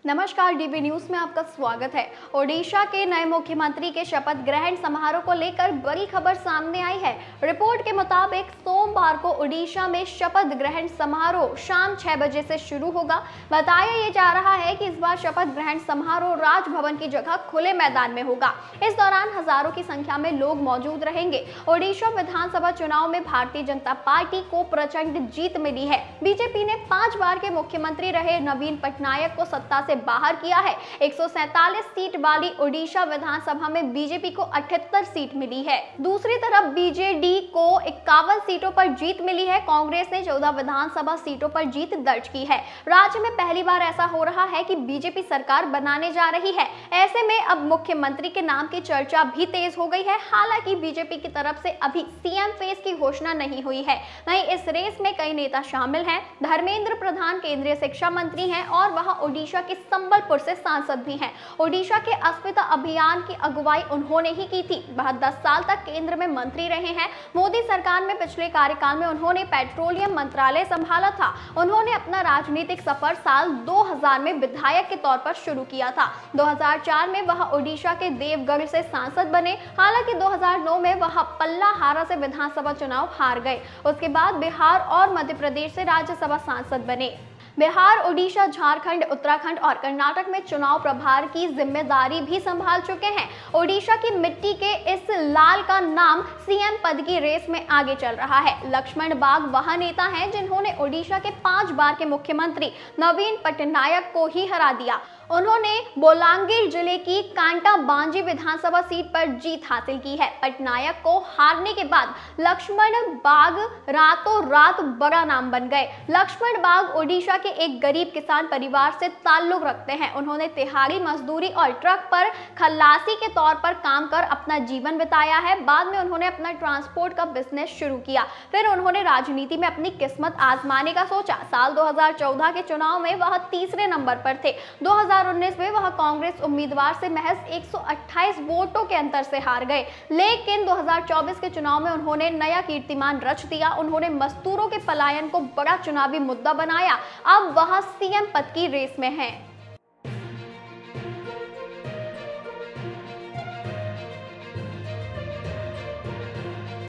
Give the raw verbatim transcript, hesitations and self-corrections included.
नमस्कार, dB news में आपका स्वागत है। ओडिशा के नए मुख्यमंत्री के शपथ ग्रहण समारोह को लेकर बड़ी खबर सामने आई है। रिपोर्ट के मुताबिक सोमवार को ओडिशा में शपथ ग्रहण समारोह शाम छह बजे से शुरू होगा। बताया ये जा रहा है कि इस बार शपथ ग्रहण समारोह राजभवन की जगह खुले मैदान में होगा। इस दौरान हजारों की संख्या में लोग मौजूद रहेंगे। ओडिशा विधानसभा चुनाव में भारतीय जनता पार्टी को प्रचंड जीत मिली है। बीजेपी ने पांच बार के मुख्यमंत्री रहे नवीन पटनायक को सत्ता से बाहर किया है। एक सौ सैंतालीस सीट वाली ओडिशा विधानसभा में बीजेपी को अठहत्तर सीट मिली है। दूसरी तरफ बीजेडी को इक्यावन सीटों पर जीत मिली है। कांग्रेस ने चौदह विधानसभा सीटों पर जीत दर्ज की है। राज्य में पहली बार ऐसा हो रहा है कि बीजेपी सरकार बनाने जा रही है। ऐसे में अब मुख्यमंत्री के नाम की चर्चा भी तेज हो गई है। हालांकि बीजेपी की तरफ से अभी सीएम फेस की घोषणा नहीं हुई है। वहीं इस रेस में कई नेता शामिल हैं। धर्मेंद्र प्रधान केंद्रीय शिक्षा मंत्री हैं और वहां ओडिशा के संबलपुर से सांसद भी हैं। ओडिशा के अस्मिता अभियान की अगुवाई उन्होंने ही की थी। वह दस साल तक केंद्र में मंत्री रहे हैं। मोदी सरकार में पिछले कार्यकाल में उन्होंने पेट्रोलियम मंत्रालय संभाला था। उन्होंने अपना राजनीतिक सफर साल दो हज़ार में विधायक के तौर पर शुरू किया था। दो हज़ार चार में वह ओडिशा के देवगढ़ से सांसद बने। हालांकि दो हज़ार नौ में वह पल्लाहारा से विधानसभा चुनाव हार गए। उसके बाद बिहार और मध्य प्रदेश से राज्यसभा सांसद बने। बिहार, ओडिशा, झारखंड, उत्तराखंड और कर्नाटक में चुनाव प्रभार की जिम्मेदारी भी संभाल चुके हैं। ओडिशा की मिट्टी के इस लाल का नाम सीएम पद की रेस में आगे चल रहा है। लक्ष्मण बाग वह नेता हैं जिन्होंने ओडिशा के पांच बार के मुख्यमंत्री नवीन पटनायक को ही हरा दिया। उन्होंने बोलांगीर जिले की कांटा बांजी विधानसभा सीट पर जीत हासिल की है। पटनायक को हारने के बाद लक्ष्मण बाग रातों रात बड़ा नाम बन गए। लक्ष्मण बाग ओडिशा के एक गरीब किसान परिवार से ताल्लुक रखते हैं। उन्होंने तिहाड़ी मजदूरी और ट्रक पर खल्लासी के तौर पर काम कर अपना जीवन बिताया है। बाद में उन्होंने अपना ट्रांसपोर्ट का बिजनेस शुरू किया। फिर उन्होंने राजनीति में अपनी किस्मत आजमाने का सोचा। साल दो हज़ार चौदह के चुनाव में वह तीसरे नंबर पर थे। दो हज़ार उन्नीस में वह कांग्रेस उम्मीदवार से महज एक सौ अट्ठाईस वोटों के अंतर से हार गए। लेकिन दो हज़ार चौबीस के चुनाव में उन्होंने नया कीर्तिमान रच दिया। उन्होंने मजदूरों के पलायन को बड़ा चुनावी मुद्दा बनाया। अब वह सीएम पद की रेस में हैं।